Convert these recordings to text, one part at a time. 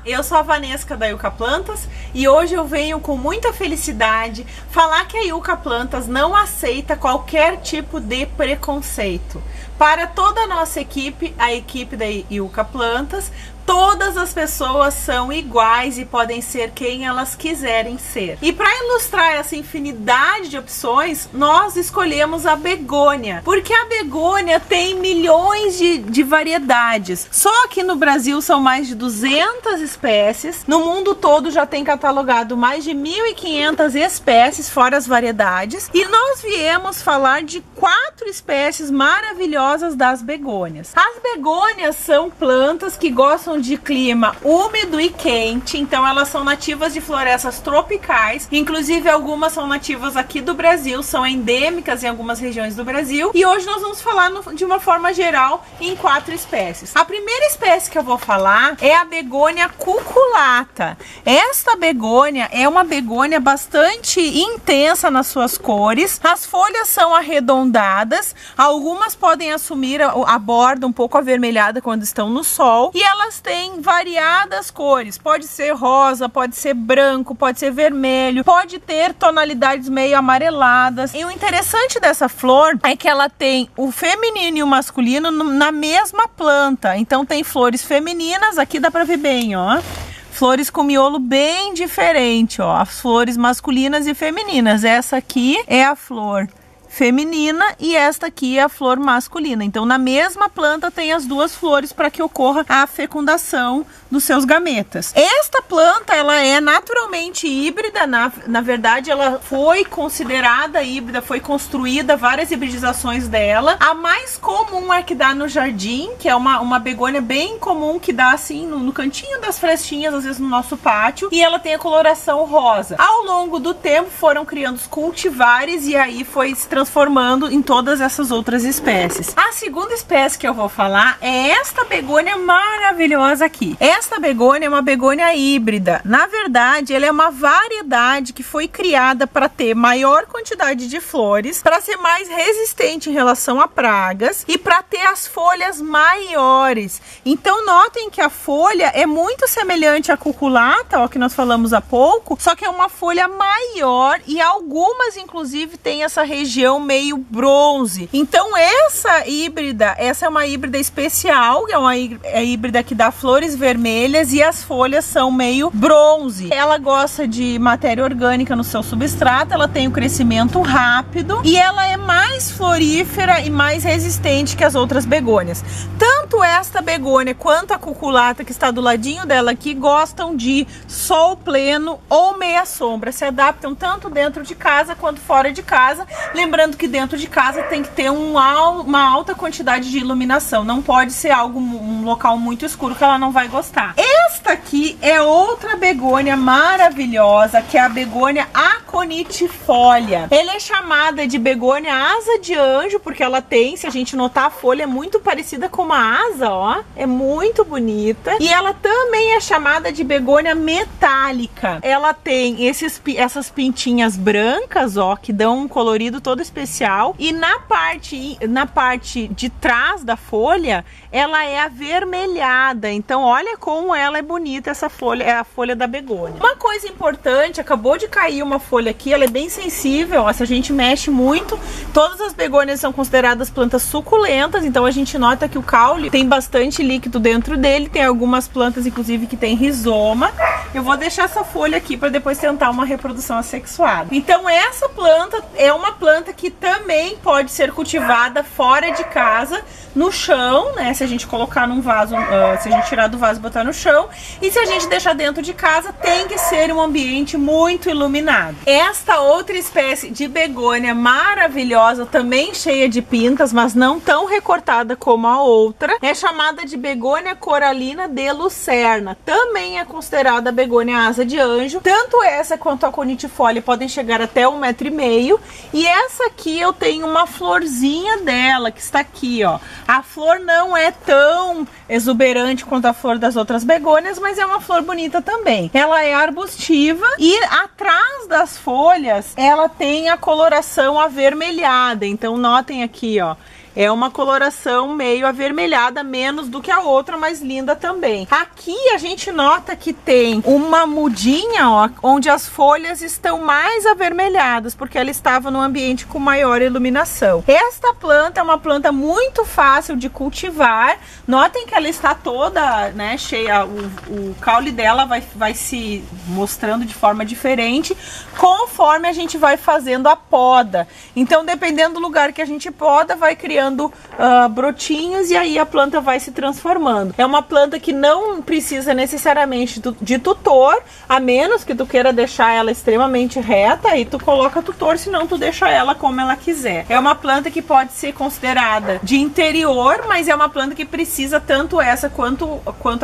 eu sou a Vanesca da Yucca Plantas e hoje eu venho com muita felicidade falar que a Yucca Plantas não aceita qualquer tipo de preconceito. Para toda a nossa equipe, a equipe da Yucca Plantas, todas as pessoas são iguais e podem ser quem elas quiserem ser. E para ilustrar essa infinidade de opções, nós escolhemos a begônia, porque a begônia tem milhões de variedades. Só aqui no Brasil são mais de 200 espécies, no mundo todo já tem catalogado mais de 1.500 espécies, fora as variedades, e nós viemos falar de 4 espécies maravilhosas das begônias. As begônias são plantas que gostam de clima úmido e quente, então elas são nativas de florestas tropicais, inclusive algumas são nativas aqui do Brasil, são endêmicas em algumas regiões do Brasil, e hoje nós vamos falar de uma forma geral em 4 espécies. A primeira espécie que eu vou falar é a begônia cuculata. Esta begônia é uma begônia bastante intensa nas suas cores, as folhas são arredondadas, algumas podem assumir a borda um pouco avermelhada quando estão no sol, e elas têm variadas cores, pode ser rosa, pode ser branco, pode ser vermelho, pode ter tonalidades meio amareladas. E o interessante dessa flor é que ela tem o feminino e o masculino na mesma planta, então tem flores femininas, aqui dá pra ver bem, ó. Flores com miolo bem diferente, ó, as flores masculinas e femininas. Essa aqui é a flor feminina e esta aqui é a flor masculina. Então na mesma planta tem as duas flores para que ocorra a fecundação dos seus gametas. Esta planta ela é naturalmente híbrida, na verdade ela foi considerada híbrida, foi construída várias hibridizações dela. A mais comum é que dá no jardim, que é uma begônia bem comum que dá assim no cantinho das frestinhas, às vezes no nosso pátio, e ela tem a coloração rosa. Ao longo do tempo foram criando os cultivares e aí foi se transformando em todas essas outras espécies. A segunda espécie que eu vou falar é esta begônia maravilhosa aqui. Esta begônia é uma begônia híbrida. Na verdade, ela é uma variedade que foi criada para ter maior quantidade de flores, para ser mais resistente em relação a pragas e para ter as folhas maiores. Então notem que a folha é muito semelhante à cuculata, ó, que nós falamos há pouco, só que é uma folha maior e algumas inclusive tem essa região meio bronze. Então essa é uma híbrida especial, é uma híbrida que dá flores vermelhas e as folhas são meio bronze. Ela gosta de matéria orgânica no seu substrato, ela tem um crescimento rápido e ela é mais florífera e mais resistente que as outras begônias. Tanto esta begônia quanto a cuculata que está do ladinho dela aqui gostam de sol pleno ou meia sombra, se adaptam tanto dentro de casa quanto fora de casa, lembrando que dentro de casa tem que ter uma alta quantidade de iluminação, não pode ser um local muito escuro que ela não vai gostar. Esta aqui é outra begônia maravilhosa, que é a begônia aconitifolia. Ela é chamada de begônia asa de anjo, porque ela tem, se a gente notar, a folha é muito parecida com uma asa, ó, é muito bonita. E ela também é chamada de begônia metálica. Ela tem essas pintinhas brancas, ó, que dão um colorido todo especial, e na parte de trás da folha ela é avermelhada. Então olha como ela é bonita, essa folha é a folha da begônia. Uma coisa importante, acabou de cair uma folha aqui, ela é bem sensível, ó, se a gente mexe muito, todas as begônias são consideradas plantas suculentas, então a gente nota que o caule tem bastante líquido dentro dele, tem algumas plantas inclusive que tem rizoma. Eu vou deixar essa folha aqui para depois tentar uma reprodução assexuada. Então essa planta é uma planta que também pode ser cultivada fora de casa, no chão, né? Se a gente colocar num vaso, se a gente tirar do vaso e botar no chão, e se a gente deixar dentro de casa, tem que ser um ambiente muito iluminado. Esta outra espécie de begônia maravilhosa, também cheia de pintas, mas não tão recortada como a outra, é chamada de begônia coralina de lucerna. Também é considerada begônia asa de anjo. Tanto essa quanto a aconitifolia podem chegar até 1,5 m. E essa aqui eu tenho uma florzinha dela, que está aqui, ó. A flor não é tão exuberante quanto a flor das outras begônias, mas é uma flor bonita também. Ela é arbustiva e atrás das folhas ela tem a coloração avermelhada. Então notem aqui, ó, É uma coloração meio avermelhada, menos do que a outra, mas linda também. Aqui a gente nota que tem uma mudinha, ó, onde as folhas estão mais avermelhadas, porque ela estava num ambiente com maior iluminação. Esta planta é uma planta muito fácil de cultivar. Notem que ela está toda, né, cheia, o caule dela vai se mostrando de forma diferente conforme a gente vai fazendo a poda. Então, dependendo do lugar que a gente poda, vai criando brotinhos e aí a planta vai se transformando. É uma planta que não precisa necessariamente de tutor, a menos que tu queira deixar ela extremamente reta, aí tu coloca tutor, senão tu deixa ela como ela quiser. É uma planta que pode ser considerada de interior, mas é uma planta que precisa, tanto essa quanto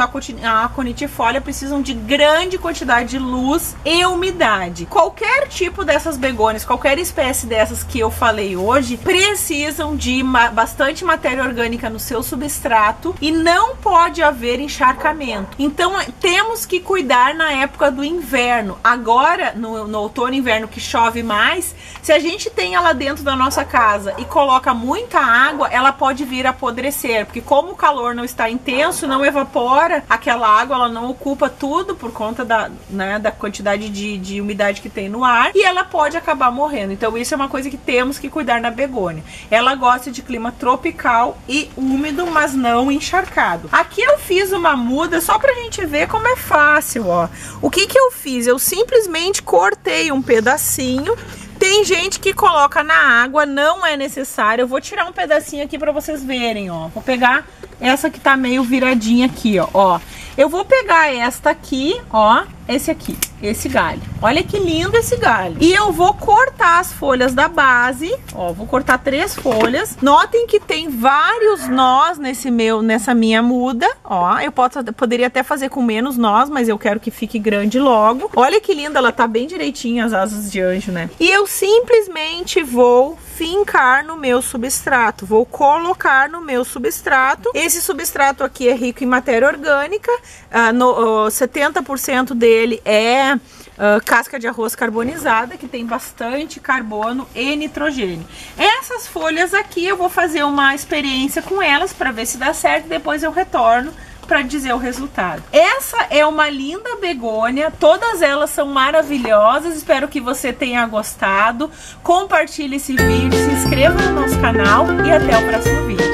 a aconitifólia, precisam de grande quantidade de luz e umidade. Qualquer tipo dessas begônias, qualquer espécie dessas que eu falei hoje, precisam de bastante matéria orgânica no seu substrato e não pode haver encharcamento. Então temos que cuidar na época do inverno. Agora, no outono e inverno, que chove mais, se a gente tem ela dentro da nossa casa e coloca muita água, ela pode vir a apodrecer, porque como o calor não está intenso, não evapora aquela água, ela não ocupa tudo por conta da quantidade de umidade que tem no ar, e ela pode acabar morrendo. Então isso é uma coisa que temos que cuidar na begônia. Ela gosta de clima tropical e úmido, mas não encharcado. Aqui eu fiz uma muda só pra gente ver como é fácil, ó. O que eu fiz? Eu simplesmente cortei um pedacinho. Tem gente que coloca na água, não é necessário. Eu vou tirar um pedacinho aqui pra vocês verem, ó. Vou pegar essa que tá meio viradinha aqui, ó. Eu vou pegar esta aqui, ó, esse galho. Olha que lindo esse galho. E eu vou cortar as folhas da base, ó, vou cortar 3 folhas. Notem que tem vários nós nessa minha muda, ó. Eu poderia até fazer com menos nós, mas eu quero que fique grande logo. Olha que linda, ela tá bem direitinha, as asas de anjo, né? E eu simplesmente vou fincar no meu substrato, vou colocar no meu substrato. Esse substrato aqui é rico em matéria orgânica, 70% dele é casca de arroz carbonizada, que tem bastante carbono e nitrogênio. Essas folhas aqui eu vou fazer uma experiência com elas para ver se dá certo, depois eu retorno para dizer o resultado. Essa é uma linda begônia, todas elas são maravilhosas, espero que você tenha gostado. Compartilhe esse vídeo, se inscreva no nosso canal e até o próximo vídeo.